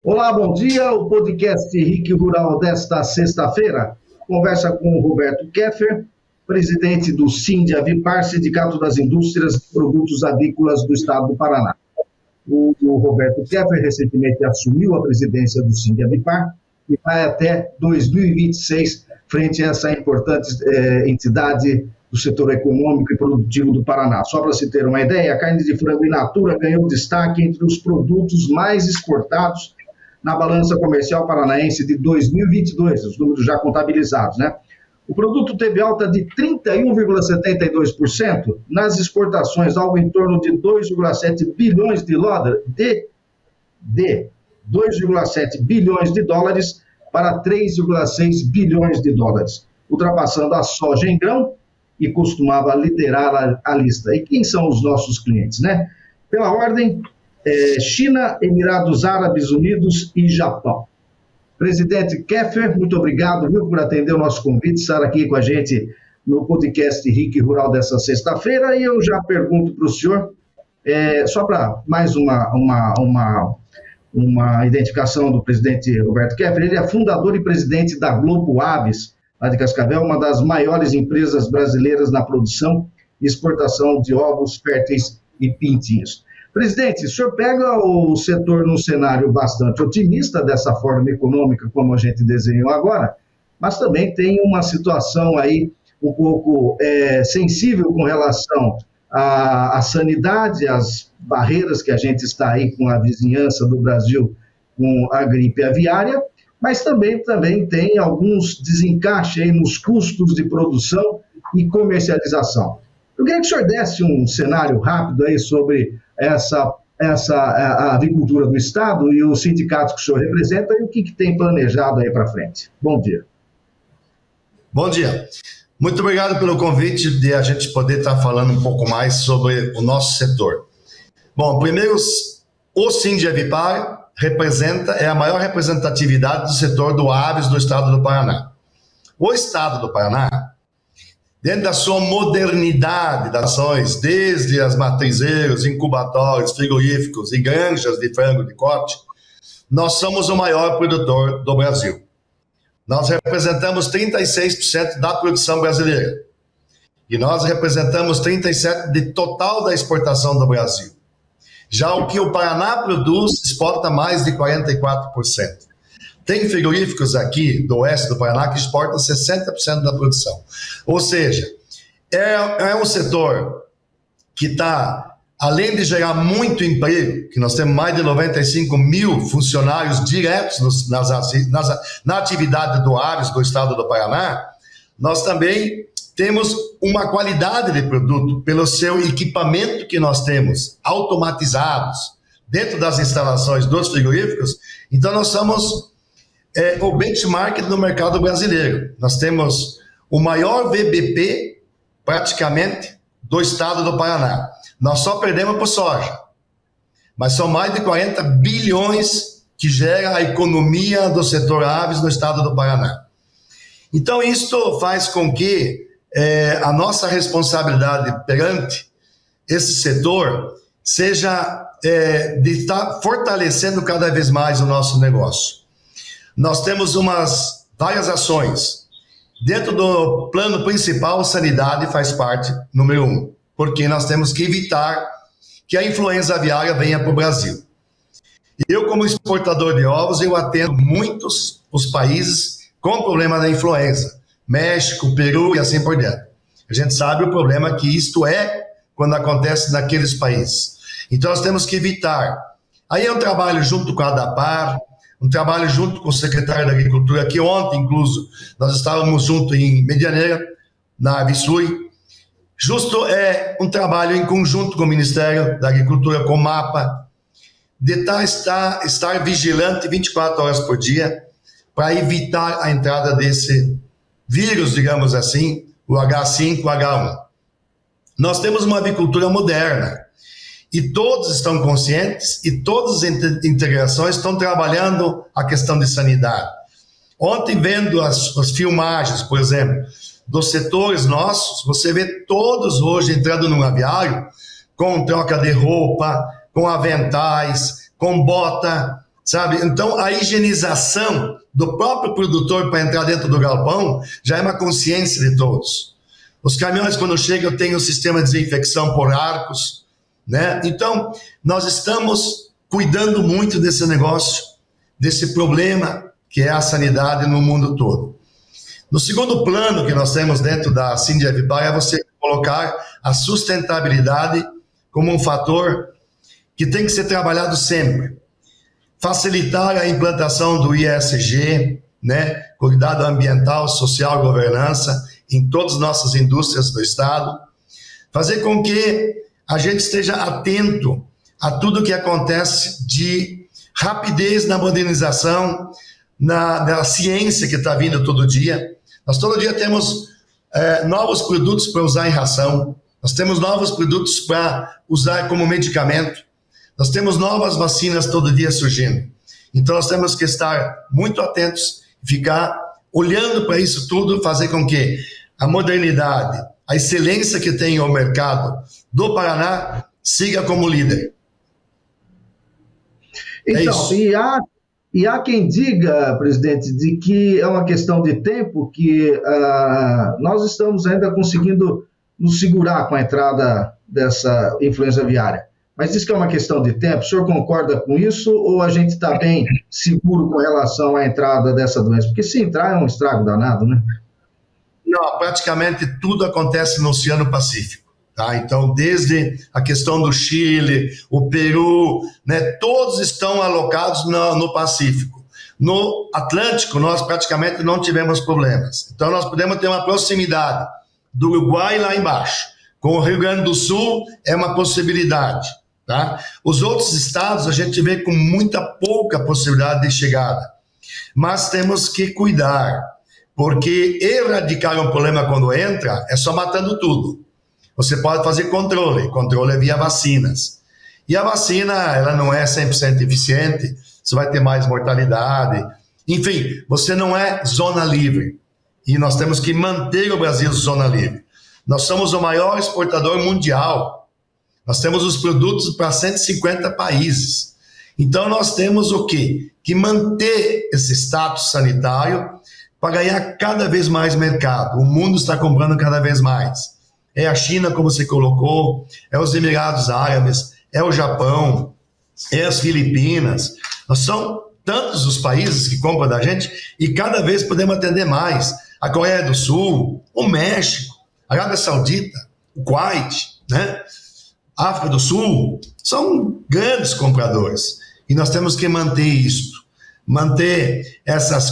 Olá, bom dia. O podcast RIC Rural desta sexta-feira conversa com o Roberto Keffer, presidente do Sindavipar, Sindicato das Indústrias de Produtos Avícolas do Estado do Paraná. O Roberto Keffer recentemente assumiu a presidência do Sindavipar e vai até 2026 frente a essa importante entidade do setor econômico e produtivo do Paraná. Só para se ter uma ideia, a carne de frango in natura ganhou destaque entre os produtos mais exportados na balança comercial paranaense de 2022, os números já contabilizados, né? O produto teve alta de 31,72% nas exportações, algo em torno de 2,7 bilhões de dólares, de 2,7 bilhões de dólares para 3,6 bilhões de dólares, ultrapassando a soja em grão e costumava liderar a lista. E quem são os nossos clientes, né? Pela ordem, China, Emirados Árabes Unidos e Japão. Presidente Keffer, muito obrigado, viu, por atender o nosso convite, estar aqui com a gente no podcast RIC Rural dessa sexta-feira. E eu já pergunto para o senhor, só para mais uma identificação do presidente Roberto Keffer, ele é fundador e presidente da Globo Aves, lá de Cascavel, uma das maiores empresas brasileiras na produção e exportação de ovos férteis e pintinhos. Presidente, o senhor pega o setor num cenário bastante otimista, dessa forma econômica como a gente desenhou agora, mas também tem uma situação aí um pouco sensível com relação à sanidade, às barreiras que a gente está aí com a vizinhança do Brasil com a gripe aviária, mas também tem alguns desencaixes aí nos custos de produção e comercialização. Eu queria que o senhor desse um cenário rápido aí sobre a avicultura do Estado e os sindicatos que o senhor representa e o que tem planejado aí para frente. Bom dia. Bom dia. Muito obrigado pelo convite de a gente poder estar falando um pouco mais sobre o nosso setor. Bom, primeiro, o Sindavipar é a maior representatividade do setor do aves do Estado do Paraná. O Estado do Paraná, dentro da sua modernidade das ações, desde as matrizeiros, incubatórios, frigoríficos e granjas de frango de corte, nós somos o maior produtor do Brasil. Nós representamos 36% da produção brasileira. E nós representamos 37% de total da exportação do Brasil. Já o que o Paraná produz, exporta mais de 44%. Tem frigoríficos aqui do oeste do Paraná que exportam 60% da produção. Ou seja, é um setor que está, além de gerar muito emprego, que nós temos mais de 95 mil funcionários diretos na atividade do aves do Estado do Paraná, nós também temos uma qualidade de produto pelo seu equipamento que nós temos, automatizados, dentro das instalações dos frigoríficos. Então nós somos o benchmark do mercado brasileiro. Nós temos o maior VBP, praticamente, do Estado do Paraná. Nós só perdemos por soja. Mas são mais de 40 bilhões que gera a economia do setor aves no Estado do Paraná. Então, isto faz com que a nossa responsabilidade perante esse setor seja de estar fortalecendo cada vez mais o nosso negócio. Nós temos várias ações. Dentro do plano principal, sanidade faz parte, número 1, porque nós temos que evitar que a influenza aviária venha para o Brasil. Eu, como exportador de ovos, eu atendo muitos os países com problema da influenza. México, Peru e assim por diante. A gente sabe o problema que isto é quando acontece naqueles países. Então nós temos que evitar. Aí é um trabalho junto com a ADAPAR, um trabalho junto com o secretário da Agricultura, que ontem, incluso, nós estávamos juntos em Medianeira, na Avisui. Justo um trabalho em conjunto com o Ministério da Agricultura, com o MAPA, de estar vigilante 24 horas por dia para evitar a entrada desse vírus, digamos assim, o H5H1. Nós temos uma avicultura moderna e todos estão conscientes e todas as integrações estão trabalhando a questão de sanidade. Ontem, vendo as filmagens, por exemplo, dos setores nossos, você vê todos hoje entrando num aviário com troca de roupa, com aventais, com bota, sabe? Então, a higienização do próprio produtor para entrar dentro do galpão já é uma consciência de todos. Os caminhões, quando chegam, têm um sistema de desinfecção por arcos, né? Então, nós estamos cuidando muito desse negócio, desse problema que é a sanidade no mundo todo. No segundo plano que nós temos dentro da Sindevipar é você colocar a sustentabilidade como um fator que tem que ser trabalhado sempre. Facilitar a implantação do ESG, né? Cuidado ambiental, social e governança em todas as nossas indústrias do Estado. Fazer com que a gente esteja atento a tudo que acontece de rapidez na modernização, na ciência que está vindo todo dia. Nós todo dia temos novos produtos para usar em ração, nós temos novos produtos para usar como medicamento, nós temos novas vacinas todo dia surgindo. Então nós temos que estar muito atentos, ficar olhando para isso tudo, fazer com que a modernidade, a excelência que tem o mercado do Paraná siga como líder. Então, e há quem diga, presidente, de que é uma questão de tempo que nós estamos ainda conseguindo nos segurar com a entrada dessa influenza aviária. Mas diz que é uma questão de tempo. O senhor concorda com isso ou a gente está bem seguro com relação à entrada dessa doença? Porque se entrar é um estrago danado, né? Não, praticamente tudo acontece no Oceano Pacífico. Tá? Então, desde a questão do Chile, o Peru, né, todos estão alocados no Pacífico. No Atlântico, nós praticamente não tivemos problemas. Então, nós podemos ter uma proximidade do Uruguai lá embaixo. Com o Rio Grande do Sul, é uma possibilidade. Tá? Os outros estados, a gente vê com muita pouca possibilidade de chegada. Mas temos que cuidar, porque erradicar um problema quando entra é só matando tudo. Você pode fazer controle é via vacinas. E a vacina, ela não é 100% eficiente, você vai ter mais mortalidade. Enfim, você não é zona livre. E nós temos que manter o Brasil zona livre. Nós somos o maior exportador mundial. Nós temos os produtos para 150 países. Então nós temos o quê? Que manter esse status sanitário para ganhar cada vez mais mercado. O mundo está comprando cada vez mais. É a China, como você colocou, é os Emirados Árabes, é o Japão, é as Filipinas. Nós são tantos os países que compram da gente e cada vez podemos atender mais. A Coreia do Sul, o México, a Arábia Saudita, o Kuwait, né? A África do Sul, são grandes compradores. E nós temos que manter isto. Manter essas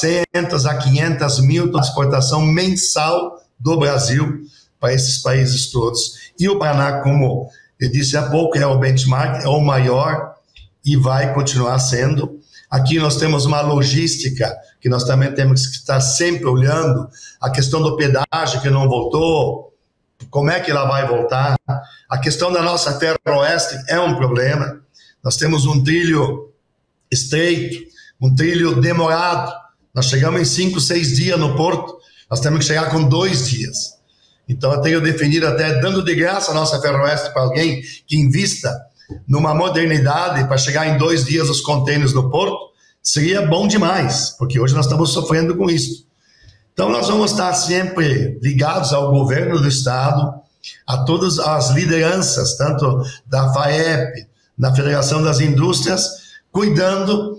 400 a 500 mil de exportação mensal do Brasil para esses países todos. E o Paraná, como eu disse há pouco, é o benchmark, é o maior e vai continuar sendo. Aqui nós temos uma logística que nós também temos que estar sempre olhando, a questão do pedágio que não voltou, como é que ela vai voltar. A questão da nossa Ferroeste é um problema. Nós temos um trilho estreito, um trilho demorado. Nós chegamos em 5, 6 dias no porto, nós temos que chegar com 2 dias. Então eu tenho definido até, dando de graça a nossa Ferroeste para alguém que invista numa modernidade para chegar em 2 dias os contêineres no porto, seria bom demais, porque hoje nós estamos sofrendo com isso. Então nós vamos estar sempre ligados ao governo do Estado, a todas as lideranças, tanto da FAEP, da Federação das Indústrias, cuidando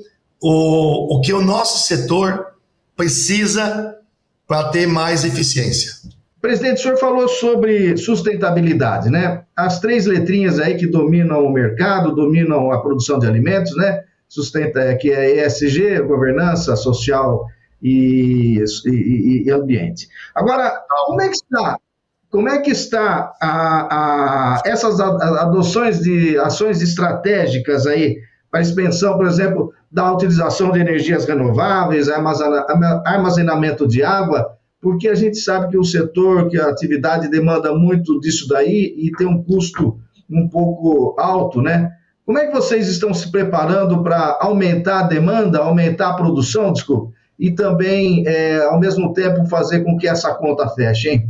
o que o nosso setor precisa para ter mais eficiência. Presidente, o senhor falou sobre sustentabilidade, né? As 3 letrinhas aí que dominam o mercado, dominam a produção de alimentos, né? Que é ESG, governança social e ambiente. Agora, como é que está essas adoções de ações estratégicas aí para a expansão, por exemplo, da utilização de energias renováveis, armazenamento de água? Porque a gente sabe que o setor, que a atividade demanda muito disso daí e tem um custo um pouco alto, né? Como é que vocês estão se preparando para aumentar a demanda, aumentar a produção, desculpa, e também, ao mesmo tempo, fazer com que essa conta feche, hein?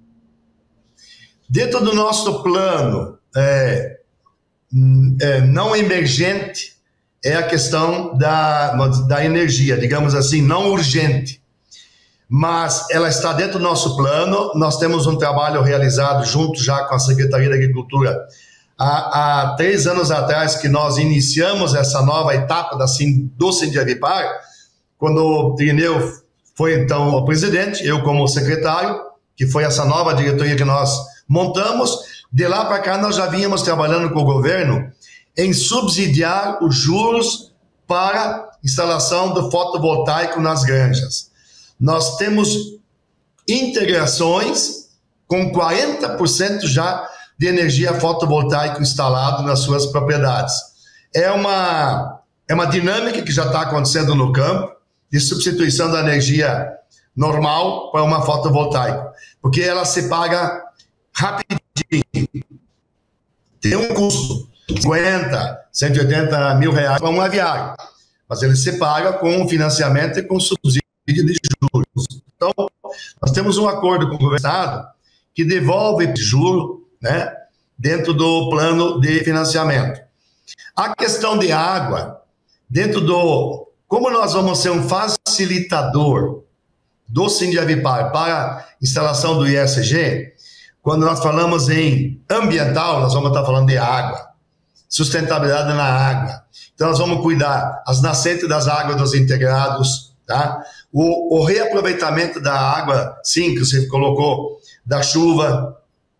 Dentro do nosso plano não emergente, é a questão da energia, digamos assim, não urgente. Mas ela está dentro do nosso plano. Nós temos um trabalho realizado junto já com a Secretaria da Agricultura há 3 anos atrás, que nós iniciamos essa nova etapa do Sindivipar, quando o Irineu foi então o presidente, eu como secretário, que foi essa nova diretoria que nós montamos. De lá para cá nós já vínhamos trabalhando com o governo em subsidiar os juros para instalação do fotovoltaico nas granjas. Nós temos integrações com 40% já de energia fotovoltaica instalado nas suas propriedades. É uma dinâmica que já está acontecendo no campo, de substituição da energia normal para uma fotovoltaica, porque ela se paga rapidinho. Tem um custo, 50, 180 mil reais para um aviário, mas ele se paga com financiamento e com subsídio de juros. Então, nós temos um acordo com o governo do estado que devolve juro, né, dentro do plano de financiamento. A questão de água, como nós vamos ser um facilitador do Sindivipar para instalação do ISG, quando nós falamos em ambiental, nós vamos estar falando de água, sustentabilidade na água. Então, nós vamos cuidar as nascentes das águas dos integrados, tá? O reaproveitamento da água, sim, que você colocou, da chuva.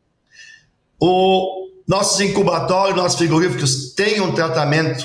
Nossos incubatórios, nossos frigoríficos têm um tratamento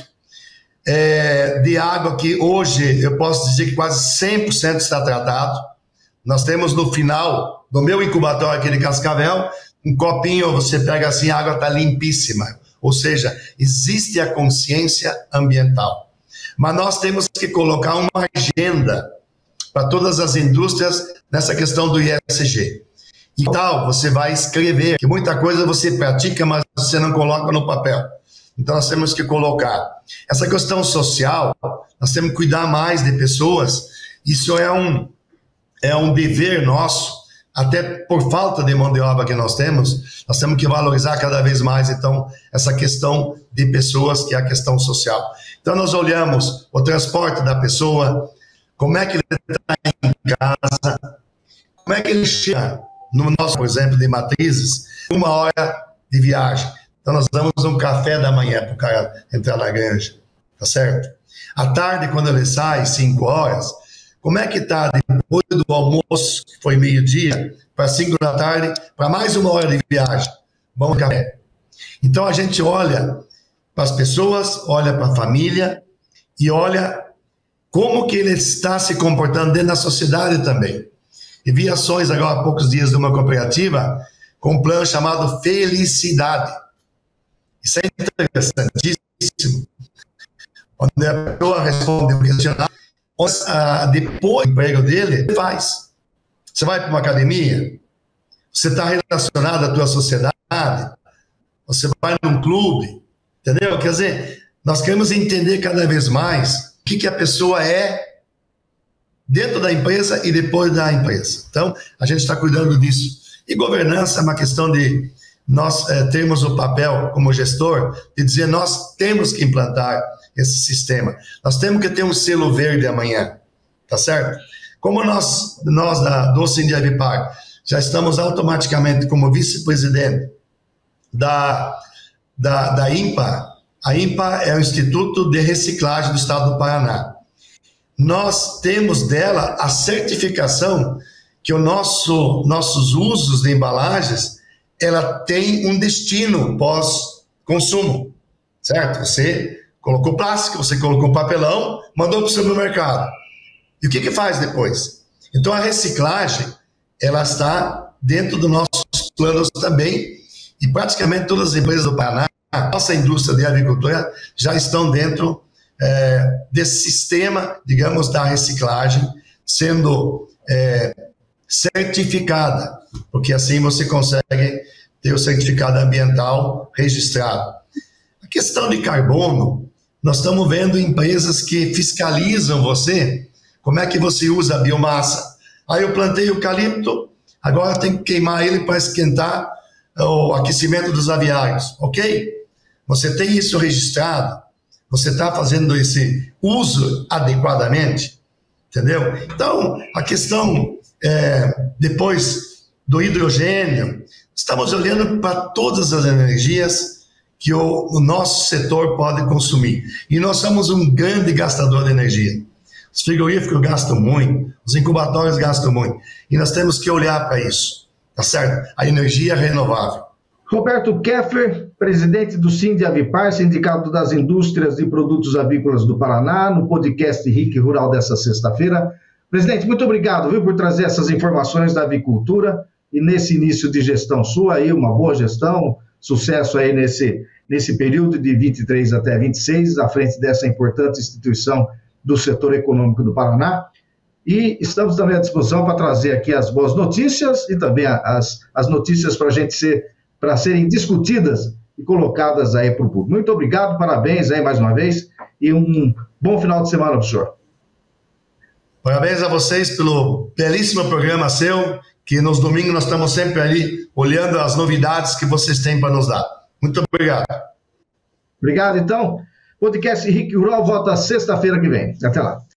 de água que hoje eu posso dizer que quase 100% está tratado. Nós temos no final do meu incubatório aqui de Cascavel, um copinho, você pega assim, a água está limpíssima. Ou seja, existe a consciência ambiental. Mas nós temos que colocar uma agenda para todas as indústrias nessa questão do ISG. E tal, você vai escrever, que muita coisa você pratica, mas você não coloca no papel. Então nós temos que colocar. Essa questão social, nós temos que cuidar mais de pessoas. Isso é um dever nosso, até por falta de mão de obra que nós temos que valorizar cada vez mais, então, essa questão de pessoas, que é a questão social. Então nós olhamos o transporte da pessoa, como é que ele está em casa, como é que ele chega no nosso, por exemplo, de matrizes, 1 hora de viagem. Então nós damos um café da manhã para o cara entrar na granja, tá certo? À tarde, quando ele sai, 5 horas, como é que está depois do almoço, que foi meio-dia, para 5 da tarde, para mais 1 hora de viagem? Vamos café. Então a gente olha para as pessoas, olha para a família e olha como que ele está se comportando dentro da sociedade também. E vi ações agora há poucos dias de uma cooperativa com um plano chamado Felicidade. Isso é interessantíssimo. Onde a pessoa responde o questionário, depois do emprego dele, ele faz. Você vai para uma academia, você está relacionado à tua sociedade, você vai num clube, entendeu? Quer dizer, nós queremos entender cada vez mais o que a pessoa é dentro da empresa e depois da empresa. Então, a gente está cuidando disso. E governança é uma questão de nós termos o papel como gestor de dizer nós temos que implantar esse sistema. Nós temos que ter um selo verde amanhã, tá certo? Como nós do Sindivipar já estamos automaticamente como vice-presidente da INPA. A INPA é o Instituto de Reciclagem do Estado do Paraná. Nós temos dela a certificação que nossos usos de embalagens, ela tem um destino pós-consumo, certo? Você colocou plástico, você colocou papelão, mandou para o supermercado. E o que faz depois? Então a reciclagem, ela está dentro dos nossos planos também, e praticamente todas as empresas do Paraná, a nossa indústria de agricultura, já estão dentro desse sistema, digamos, da reciclagem, sendo certificada, porque assim você consegue ter o certificado ambiental registrado. A questão de carbono, nós estamos vendo empresas que fiscalizam você, como é que você usa a biomassa. Aí eu plantei eucalipto, agora tem que queimar ele para esquentar o aquecimento dos aviários, ok? Você tem isso registrado, Você está fazendo esse uso adequadamente? Entendeu? Então, a questão depois do hidrogênio, estamos olhando para todas as energias que o nosso setor pode consumir. E nós somos um grande gastador de energia. Os frigoríficos gastam muito, os incubatórios gastam muito. E nós temos que olhar para isso, tá certo? A energia renovável. Roberto Keffer, presidente do Sindavipar, Sindicato das Indústrias de Produtos Avícolas do Paraná, no podcast RIC Rural dessa sexta-feira. Presidente, muito obrigado, viu, por trazer essas informações da avicultura e nesse início de gestão sua, aí, uma boa gestão, sucesso aí nesse período de 23 até 26, à frente dessa importante instituição do setor econômico do Paraná. E estamos também à disposição para trazer aqui as boas notícias e também as notícias para serem discutidas e colocadas aí para o público. Muito obrigado, parabéns aí mais uma vez e um bom final de semana para o senhor. Parabéns a vocês pelo belíssimo programa seu, que nos domingos nós estamos sempre ali olhando as novidades que vocês têm para nos dar. Muito obrigado. Obrigado, então. Podcast RIC Rural volta sexta-feira que vem. Até lá.